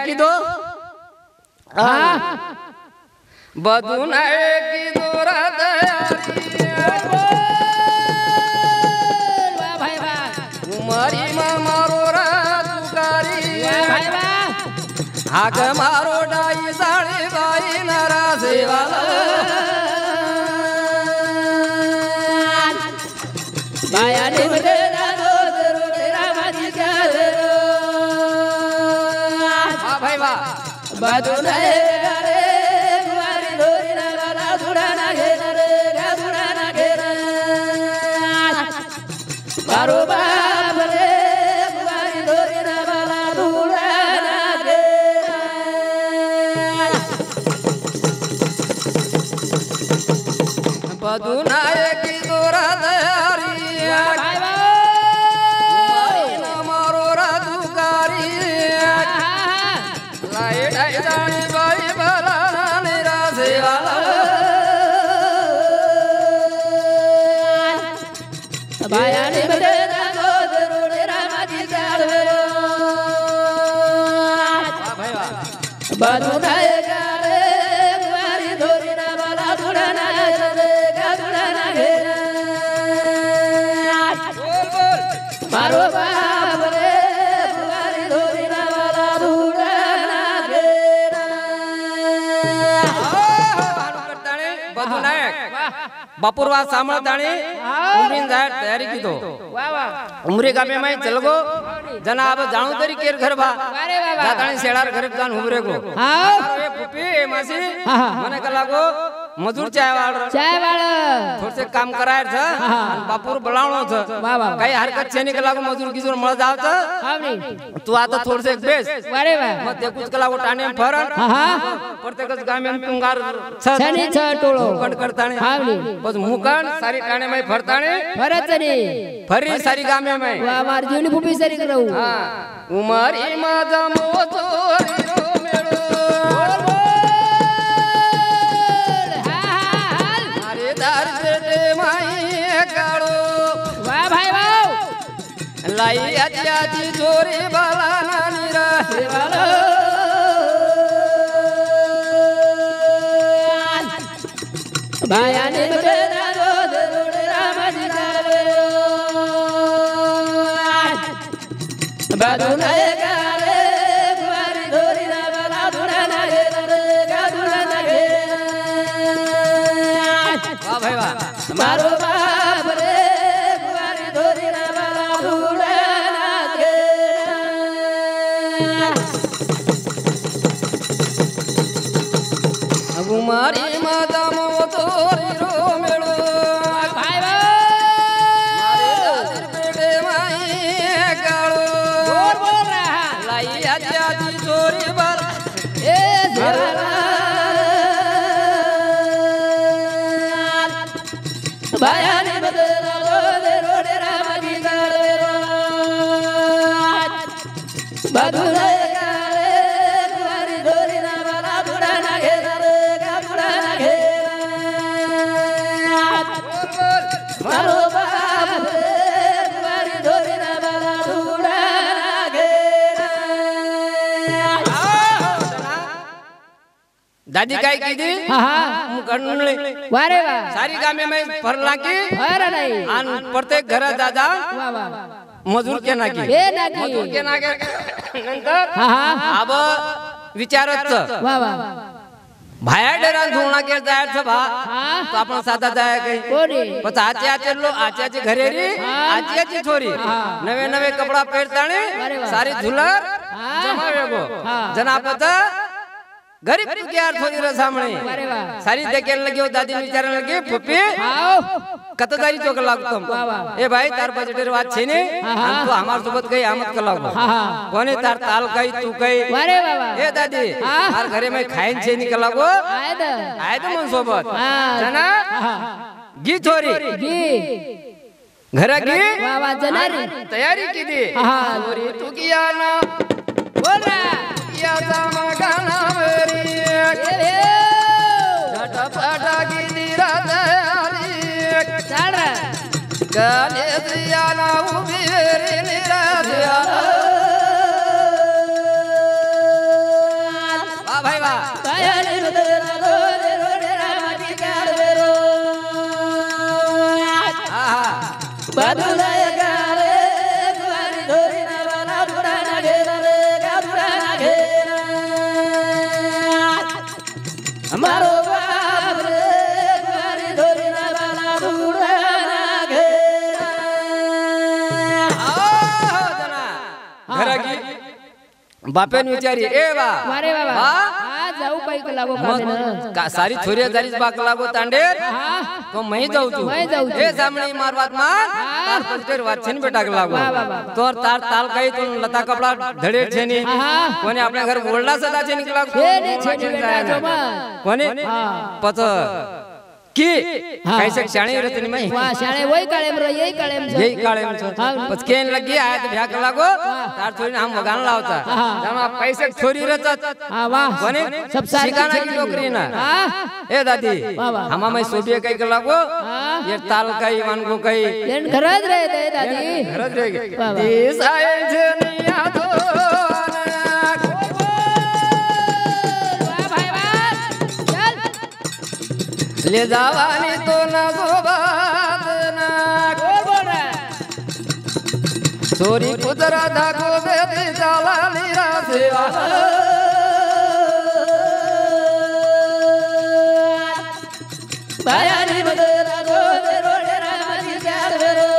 कीधो हाँ बधु नाय कीधो रात भाई वाह उमरी मारो रातुकारी भाई वाह आग मारो डाई साड़ी बाई नारा सेवाला बाया ने बदे ना दो तेरा बाजी क्या भाई वाह बधु नाय रे गुवारी धोरी ना वाला धुड़ा ना घेर रे धुड़ा ना घेर बारो बाप रे गुवारी धोरी ना वाला धुड़ा ना घेर बधु नाय कीधो रात मारो रातुकारी लाई डाई दानी बाई बाला नानी सेवाला बाया ने बदे ना दो तेरा बाजी क्या भाई वाह बधु नाय रे गुवारी धोरी ना वाला धुड़ा ना घेर बोल बोल मारो बाप रे गुवारी धोरी ना वाला धुड़ा ना घेर बधु नायक बापुरवा सामळताणी उमरीन जाय तयारी कीधो वाह वाह उमरी गामे में चल गो जनाब जाणू तरी केर घर बा अरे वाह वाह जाताणी शेडार घर जान उमरे गो हाँ ए पुपी ए मासी हाँ। मने कला गो मजूर चाय वाळ चाय वाला थोड़े से काम करायर छ आणि बापुर बोलावणो छ वाह वाह काही हरकत छे नी कला गो मजूर कीजोर मळ जाव छ हाँ नहीं तू आता थोड़े से बेस अरे वाह मग ते कुछ कला गो टाणे फरन हाँ प्रत्येकच गामे तुंगार छ छनी छ टोळो कट करताणे हाँ नहीं बस मुकण सारी टाणे में फरताणे भरत ने फरी सारी गामे में वाह मार जीवनी फुपी सरी करू हाँ उमरी माझा मोचोरी रो मेळो अरे दार पेटे माई काळो वाह भाई वाह लाई आजी जोरी बाला नानी रा वाला बाया ने बदे ना दो तेरा बाजी क्या बधु नाय रे गुवारी धोरी ना वाला धुड़ा ना घेर धुड़ा ना घेर वाह भाई वाह मारो बाप रे गुवारी धोरी ना वाला धुड़ा ना घेर उमरी माझा मोचोरी रो मेळो भाई वाह अरे दार पेटे माई काळो बोल रहा लाई आजी जोरी बाला ए जरा बाया ने बदला दे रोडे रामाजी गाले बधु नाय रे गुवारी धोरी ना वाला धुड़ा ना घेर धुड़ा ना घेर मारो बाप रे गुवारी धोरी ना वाला धुड़ा ना घेर दादी काय कीधी हाँ हाँ मुकणले वारे वाह सारी गामे में फरला की अरे नहीं आन प्रत्येक घर दादा वाह वाह मजूर के नाकी ए नाकी मजूर के नाके नंतर हाँ हाँ अब विचारच वाह वाह भाया डेरा धुळना के जाय छ भा हाँ तो आपण साधा जाय काही कोणी पण आचे लो आचे घरे री आची छोरी नवे नवे कपड़ा पहरताणे सारी झुलर जमावे गो जनापत गरीब के यार थोड़ी रसामणी अरे वाह सारी देखेल लगी दादी विचारने लगी फुप्पी आओ कतदारी चोक लागतम ए भाई तार बजटेर बात छे ने हम तो हमार सोबत गई आमत कलाव कोने तार ताल कई तू कई अरे बाबा ए दादी हर घरे में खाइन छे निकलागो आए तो मन सोबत जना गी छोरी गी घर गी वाह जनारी तैयारी की दी छोरी तू किया ना बोल रहा या जामा गाना मेरी झटपटा की दी तैयारी चल रहा गाने दिया ना उबी मेरी निरा दिया वाह भाई वाह कायानी बदरा रोडे रोडे रामाजी कालवेरो बदुलाय गाले गुवारी डोरी ना वाला बुरा ना घेरा रे बुरा ना घेरा हमारो बाप रे गुवारी डोरी ना वाला बुरा ना घेरा आओ जना घर की बापेन विचारी ए बा वारे बाबा आ जाऊ काही लागो का सारी छोरी जारीच बाक लागो तांडे तो मैं जाऊ तू ए सामने मार बात मार तार पंचर वाचन बेटा लागो तोर तार ताल काही तू लता कपड़ा धडे छेनी कोणी आपल्या घर बोलला सदा छे निकला कोणी पत की कैसे शाणे रहते नहीं मैं वाह शाणे वही काळे मरो यही काळे पच केन लगी आया तो भ्याक लागो तार छोरी हम वगान लावता जमा पैसे छोरी रहत हां वाह कोणी सब सारी शिकाना की नौकरी ना ए दादी हमा मैं सोबिए कई लागो ये ताल कई मान को कई एन घरज रहे दे दादी घरज रहे देश आए जनिया तो ले जावानी तो ना गोबात ना बोल रहा है छोरी पुतरा धागो बेटी जाला लीरा सेवा बायानी बदरा रोडे रोडे रामाजी कालवेरो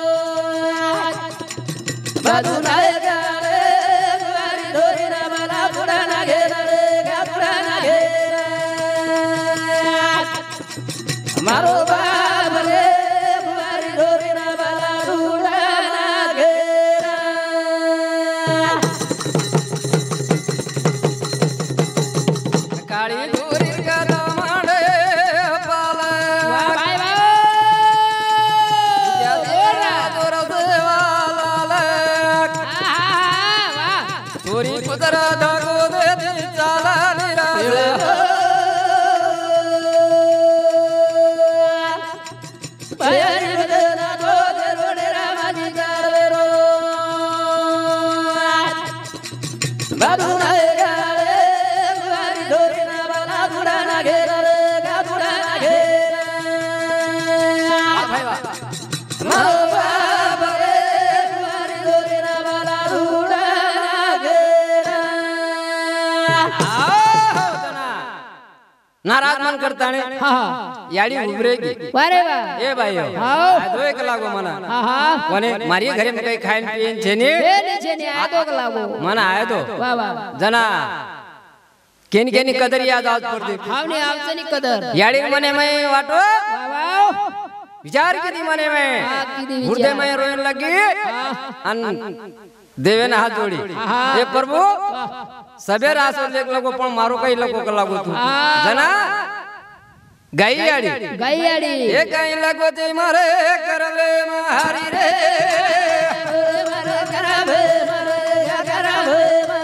बदुलाय गाले गुवारी डोरी ना वाला बुरा ना घेरा रे बुरा ना घेरा हमारो बाप रे गुवारी डोरी ना वाला बुरा ना घेरा काली दूरी का दमाड़े पाला भाई भाई या देरा तोरा देवाला वाह छोरी पुतरा धागो बेटी जाला लीरा सेवा बायानी बदरा रोडे रोडे रामाजी कालवेरो बदुलाय गाले गुवारी डोरी ना वाला बुरा ना घेरा रे बुरा ना घेरा भाई वाह हमारो बाप रे गुवारी डोरी ना वाला बुरा ना घेरा आओ जना नाराज मन करता ने हां याडी उभरेगी वारे वाह ए भाई आओ दो एक लागो मना हां कोने मारी घरे में कई खाइन पीन छेनी छेनी आदो लागो मना आए तो वाह वाह जना केनी केनी कदर याद आवत पड़ती हावनी आवचनी कदर याडी मने में वाटो वाह वाह विचार की मने में कीदी गुर्दे में रोन लगी अन देवे ना हाथ जोड़ी ए प्रभु सबे रासो देख लगो पण मारो कई लगो क लागो तू जना गैयाड़ी गैयाड़ी ए कई लगो ते मारे करले मारी रे मारे करावे मारे करावे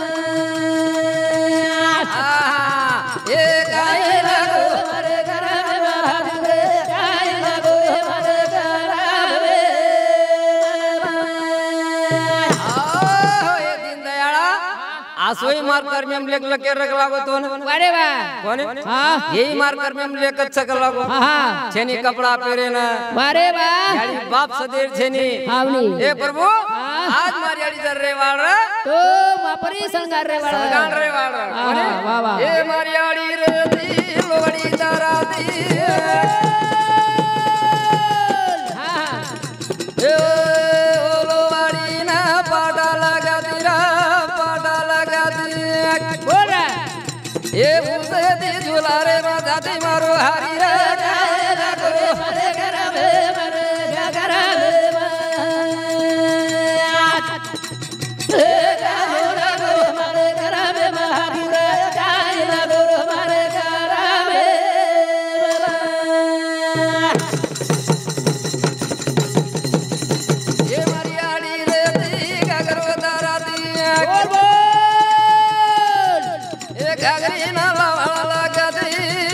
ए कई लगो मारे करावे मारे कई लगो मारे करावे ए दिन दयाड़ा आसोई मार कर में हम लेक लके रख लागो तो वारे वाह कोने हां यही मार कर में हम लेक अच्छा लागो हां छेनी कपड़ा पहरे ना वारे वाह याड़ी बाप सदेर छेनी हावनी ए प्रभु आज मारी याड़ी दर रे वाड़ तो वापरी संगार रे वाला संगार रे वाड़ कोने वाह वाह ए मारी याड़ी रे दी लोड़ी तारा दी हां ए लोड़ी ना पाटा लगा दिरा पाटा लगा दी बोल रहा ए उसे दी झुलारे राजा दी मारो हरी रे मारे करावे मारे करावे मारे करावे मारी रे काई लगो मारे करावे ए मारियाड़ी रे दी गगरो दारा दी बोल बोल ए गगरी ना लावा लगा दी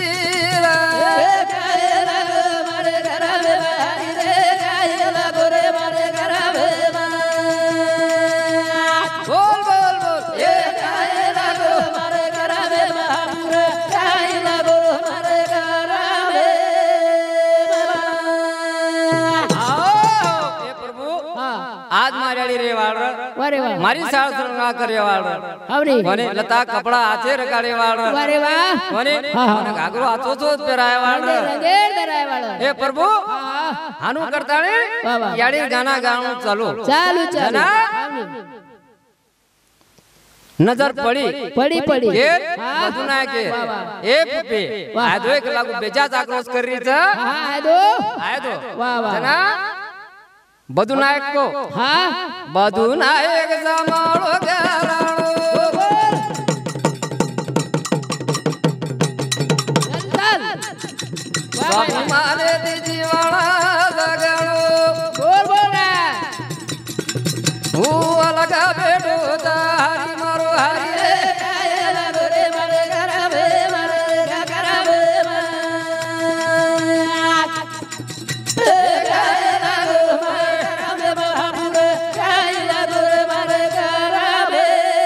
काई लगो मारे करावे मारी रे काई लगो रे मारे करावे बोल बोल बोल ए काई लगो मारे करावे रे वाड़ वारे वाह मारी साल संगा करे वाड़ हवनी कोने लता कपड़ा हाथे रगाड़े वाड़ वारे वाह कोने कोने घाघरो हाथो तो पेराए वाड़ रंगे दराए वाला हे प्रभु हानु करता ने याड़ी गाना गाऊं चलो चालू चालू नजर पड़ी के बदुना के ए पुपे आदो एक लागू बेजा आक्रोश कर रही था आदो वाह वाह जना बदुनायक को हां बदुनायक समालो गाराणो स्वामी मारे दीजी वाला जगाणो बोल बोल रे हूँ अलगा बेटो तारी मारो हरी रे कायला गोरे मारे कराबे कराबे कायला गोरे मारे कराबे बाबू कायला गोरे मारे कराबे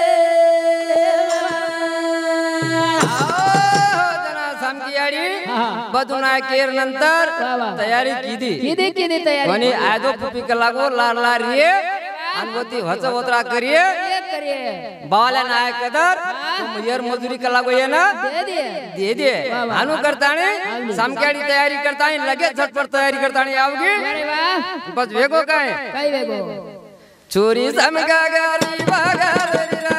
जना समकियाड़ी बदुना केर नंतर तयारी कीदी तयारी कोणी आदो पुपी कलागो लार लार रे अनवती वच वतरा करिए बावला नायक कदर मयर मजूरी कलागो ये ना दे दे हानु करताने समकियाड़ी तयारी करताने लगे झटपट तयारी करताने आवगी अरे वाह बस वेगो काए कई वेगो चोरी समका गारी बागारी रा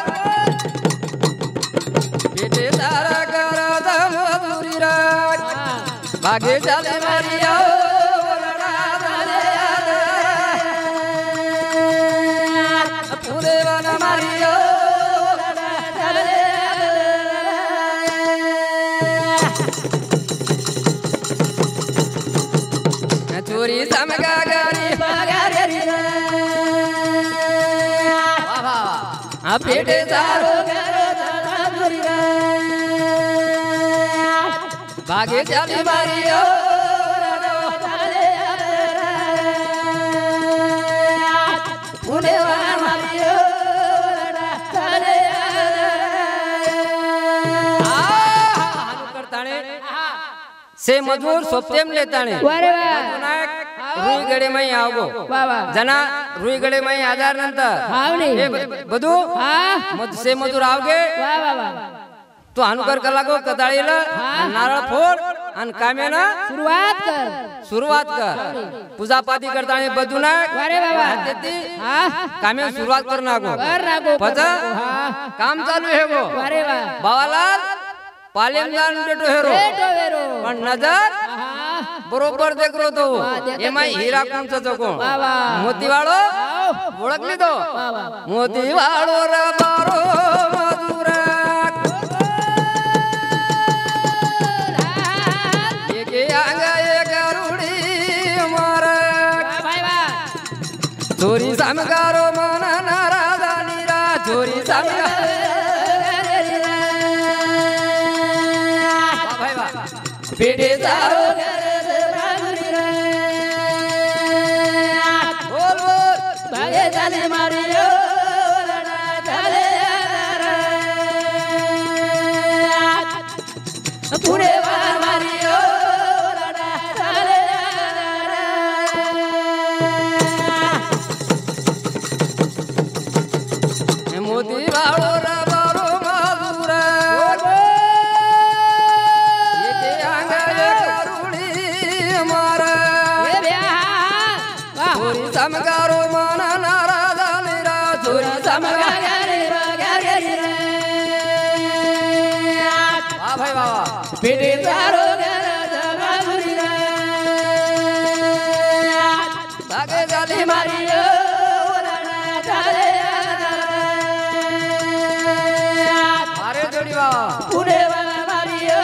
बेटे तारा करा दम मजूरी रा भागे चले मारिया पूरे वाला मारिया चोरी समका गारी बागारी रा बेटे तारो भागे चली मारियो पुणे वाला मारियो करताने से मजूर सोप्तेम लेताने वारे वाह रुई गडे मई आवगो वाह वाह जना रुई गडे मई आधार नंतर आवनी बधु से मजूर आवगे वाह वाह वाह तो हानुकर कलागो कदाळीला नारळ फोड आणि कामेना सुरुवात कर पूजा पाती करताने बदुना वारे बाबा देती कामे सुरुवात कर नागो पचा काम चालू है गो वारे वाह बावालाल पालेम जान बेटो हेरो पण नजर बरोबर देखरो तो एमा हीरा कोणचा जगो मोती वाळो ओळखली तो मोती वाळो रे बारो मधुरा चोरी समकारो मन नाराजा नीरा चोरी समकारो बेटे तारो बोल बोल भागे चले मारियो पूरे बार मारियो मोती वाळो रा बारो मधुरा ये के आंगले करुणी मारा ये ब्याह वाह चोरी समकारो मन नाराजा नीरा चोरी समकारो वाह भाई वाह बेटे तारो भागे जाली मारियो मारे जोड़ी वाह पुणे वाला मारियो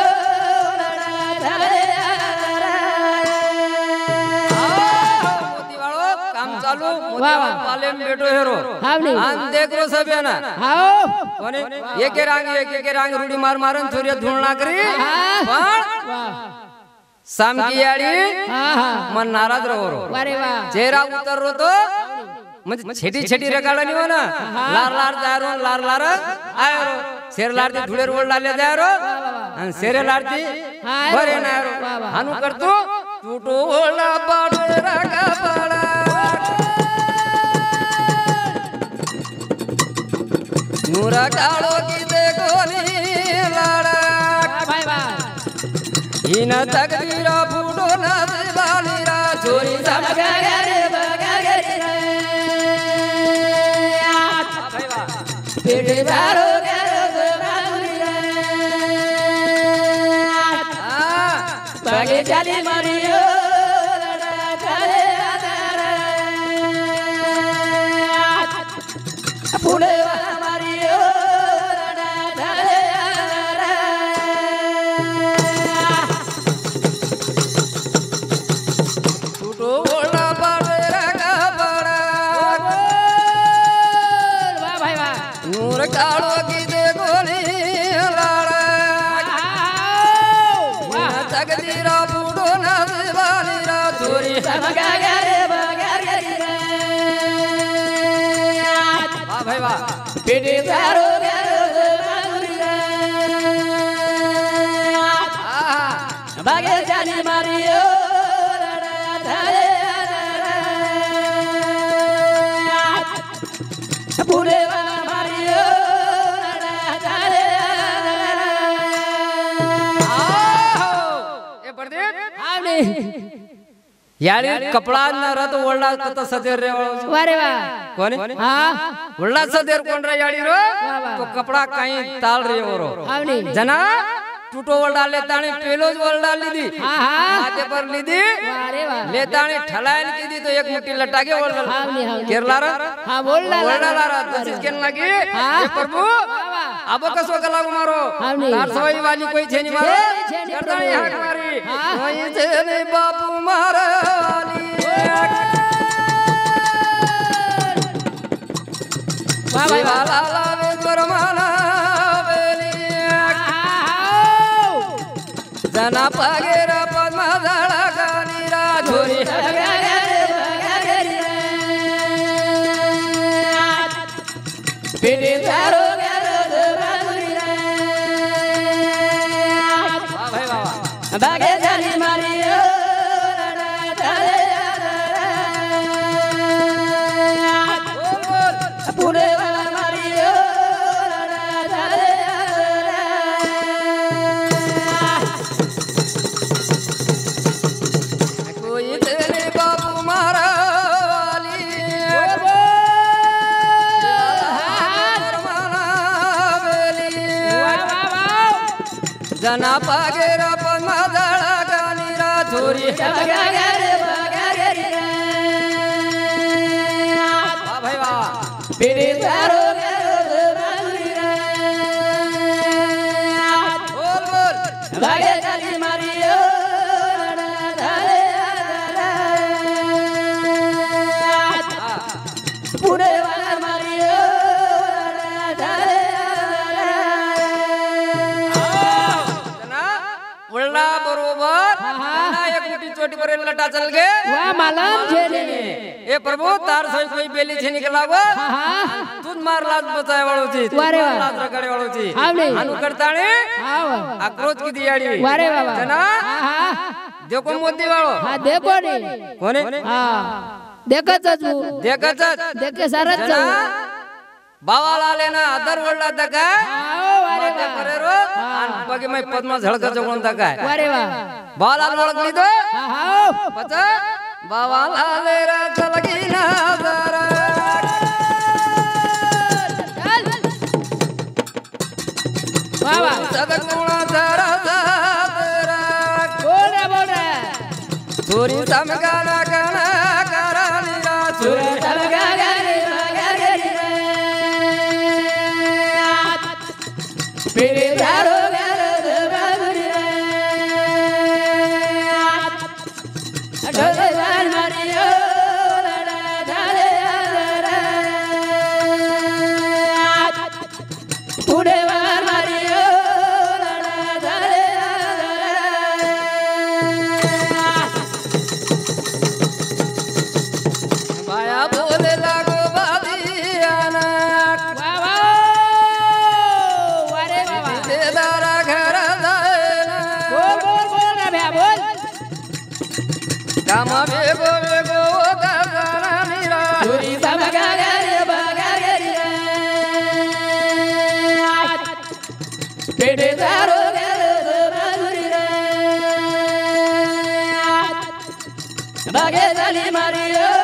मोती वाळो काम चालू मोती वाळो पालेम बेटो हेरो आन देखरो सभ्याना आओ कोने एके रांग रूडी मार मारन सूर्य धुळना करी पण सामकीयाडी मन नाराज रहो वारे वाह चेहरा उतर रो तो म्हणजे छेटी छेटी रगाडणी हो ना लार लार जारो लार लार आयो शेर लारती धुळे रोड लाले जारो आणि शेरे लारती बरे नारो हानु करतो टूटो ओला पाडो रागा पाडा नूरा कालो की देखो नी लाड़ा भाई बा इन तकदीरा फूटो ना दिवालीरा छोरी समगा रे बगा रे पेट दारो करो बाबुरी रे बागे जाली मारियो लड़ा करे आदारा फूले वाला मारियो लड़ा करे आदारा टूटो बोला बाबेरा का बड़ा वाह भाई वाह नूर कालो की देखो नी लाड़ा इन तकदीरा फूटो ना दिवालीरा छोरी समगा रे बगा रे वाह भाई वाह पेट दारो करो बाबुरी रे बागे जाली मारियो लड़ा धरे आदारा फूले वाला मारियो लड़ा धरे आदारा ए प्रदीप आवनी यारी कपड़ा न रत ओल्डा कत सदेर रे वारे वाह कोने हां ओल्डा सदेर कोण रे याडी रो वाह। तो कपड़ा कहीं ताल रे ओरो आवनी जना टूटो ओल्डा लेताणी पेलो ज ओल्डा लीदी हां हां माथे पर लीदी वारे वाह लेताणी ठलायन कीदी तो एक मुट्ठी लटाके ओल्डा आवनी आवनी केरला रा हां बोल ओल्डा लारा तसिस केन लगी हाँ। ए प्रभु अब कसो गलागु मारो आवनी। तार सवाई वाली कोई छेनी मारो छेनी करताणी प्रभु। हाक मारी हाँ। कोई छेनी बापू माराली वाह भाई वाह वाला लावे गुरमाना बेली जना पागेरा पद्मा झाड़ा गानीरा छोरी समगा रे बगा रे पेट दारो करो बाबुरी रे वाह भाई वाह बागे जाली मारियो लड़ा धरे आदारा फूले वाला मारियो लड़ा धरे आदारा कोई तेरे बापू माराली गुरमाना बेली जना पागेरा पद्मा झाड़ा गानीरा छोरी समगा रे बगा रे वाह भाई वाह पेट दारो करो बाबुरी रे बोल बोल बागे जाली मारियो लड़ा धरे आदारा फूले वाला मारियो लड़ा धरे आदारा जना उल्ला बरोबर ना एक मुट्ठी चोटी पर लटा चल गए वाह मालूम छेनी ए प्रभु तार सोई कोई बेली छे निकलागो दूध मार लाज बचाए वाळो छी वारे वाह। लाज रगड़े वाळो छी आवनी। आनु करताणी आओ आक्रोश की दियाड़ी वारे बाबा जना हां देखो मोदी वाळो हां देखो नी कोने हां देखत तू देखच देखे सरत जना बावाला लेना आदर वळला दका आओ वारे माथे वाह परेरो आन पगे मै पद्मा झळक जगोन दका वारे वाह बावाला ओळख लीधो हां पचा बावाला लेरा चलगी ना जरा चल वाह वाह सगत गुणा जरा जरा बोल रे छोरी समगाना गाना करानीरा छोरी समगा रे बगा रे पेट दारो करो बाबुरी रे ढोले वाल मारियो लड़ा धरे आदारा फूले वाल मारियो लड़ा धरे आदारा माया बोले लागो बादियाना वाह वाह वारे वाह ते दारा घर जायना बोल रे भैया बोल काम बेगो बेगो दारानीरा छोरी समगा रे बगा रे पेटे तारो गेलो बाजुरी रे बागे जाली मारियो